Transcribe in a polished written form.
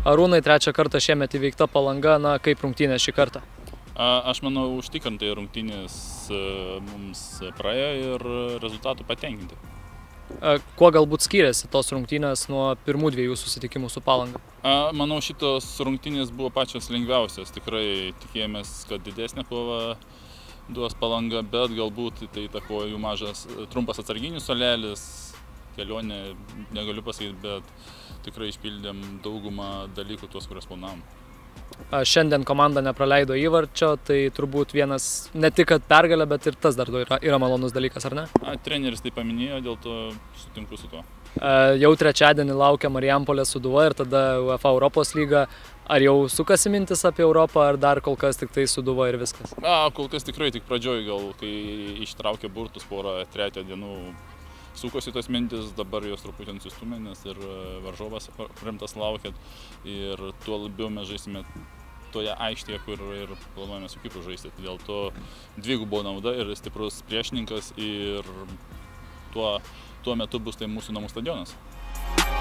Arūnai, trečią kartą šiemet įveikta Palanga, na kaip rungtynės šį kartą? Aš manau, užtikrintai rungtynės mums praėjo ir rezultatų patenkinti. Kuo galbūt skiriasi tos rungtynės nuo pirmų dviejų susitikimų su Palanga? Manau, šitos rungtynės buvo pačios lengviausios. Tikrai tikėjomės, kad didesnė kova duos Palanga, bet galbūt tai įtakojo jų mažas trumpas atsarginių suolelis. Kelionė, negaliu pasakyti, bet tikrai išpildėm daugumą dalykų tuos, kuriuos planavom. Šiandien komanda nepraleido įvarčio, tai turbūt vienas, ne tik kad pergalė, bet ir tas dar yra malonus dalykas, ar ne? Treneris tai paminėjo, dėl to sutinku su tuo. Jau trečiadienį laukia Marijampolės Sūduva ir tada UEFA Europos lyga. Ar jau sukasi mintis apie Europą, ar dar kol kas tik tai Sūduva ir viskas? Kol kas tikrai tik pradžioj, gal kai ištraukė burtus porą trečią dienų, sukosi tos mintis, dabar jos truputį nusistumė, nes ir varžovas rimtas laukia ir tuo labiau mes žaisime toje aikštėje, kur ir planuojame su Kipru žaisti. Dėl to dvigubo nauda ir stiprus priešininkas ir tuo metu bus tai mūsų namų stadionas.